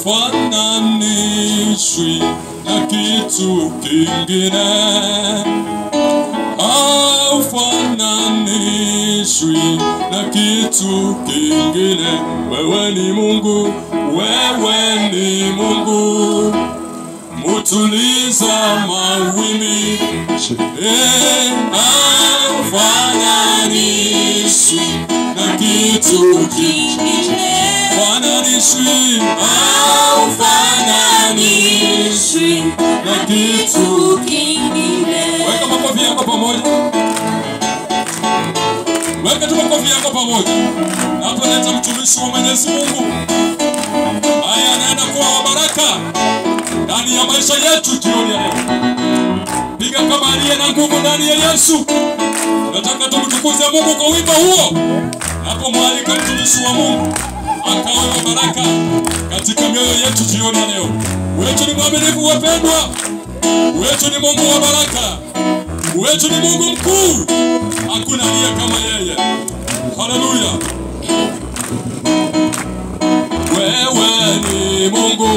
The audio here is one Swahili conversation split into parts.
haufananishwi na kitu kingine, haufananishwi na kitu kingine. Wewe ni Mungu, wewe ni Mungu, mutuliza mawimbi. Haufananishwi na kitu kingine, haufananishwi na kitu kingine. Weka makofi yako pamoja. Weka tu makofi yako pamoja. Hapo leta mtumishi wa Mwenyezi Mungu. Haya anaenda kuwa wa baraka ndani ya maisha yetu jioni ya leo. Piga kama aliye na nguvu ndani ya Yesu. Nataka tumtukuze Mungu kwa wimbo huo. Hapo mwalika mtumishi wa Mungu akawe wa baraka katika mioyo yetu jioni ya leo. Wetu ni mwaminifu wapendwa. Wetu ni Mungu wa baraka. Wetu ni Mungu mkuu. Hakuna aliye kama yeye. Haleluya. Wewe ni Mungu,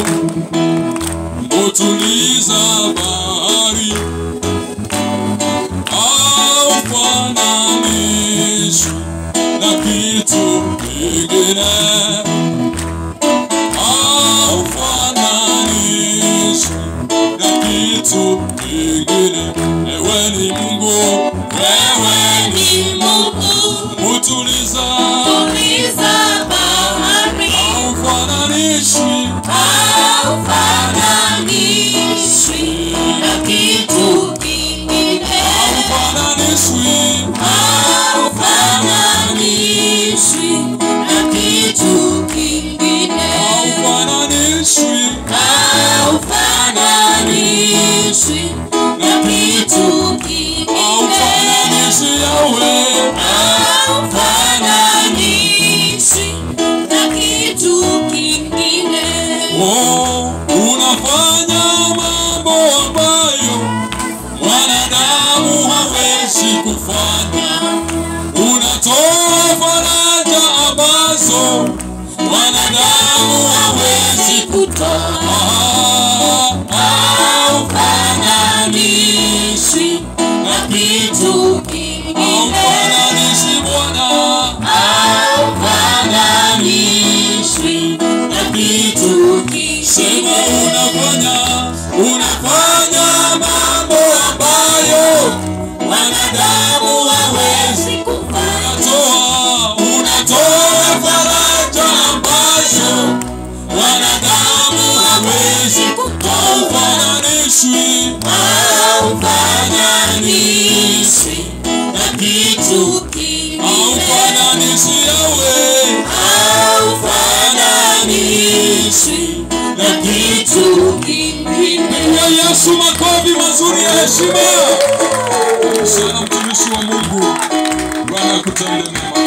mutuliza bahari. Haufananishwi na kitu kingine, haufananishwi na kitu kingine. Wewe ni Mungu, wewe ni Mungu, mutuliza bahari. Haufananishwi na kitu kingine, haufananishwi na kitu kingine, haufananishwi na kitu kingine, haufananishwi yawe, haufananishwi na kitu kingine. Oh, unafanya mambo ambayo wanadamu hawezi kufanya. Unatoa faraja ambazo wanadamu hawezi kutoa. Haufananishwi na kitu kingine, haufananishwi Bwana, haufananishwi na kitu kingine. Sema unafanya mambo ambayo wanadamu hawezi kufanya. Unatoa faraja ambazo wanadamu hawezi kutoa. Haufananishwi na kitu kingine, haufananishwi yawe, haufananishwi na kitu kingine. Kwa Yesu makofi mazuri ya heshima. Sana mtumishi wa Mungu. Bwana akutende mema.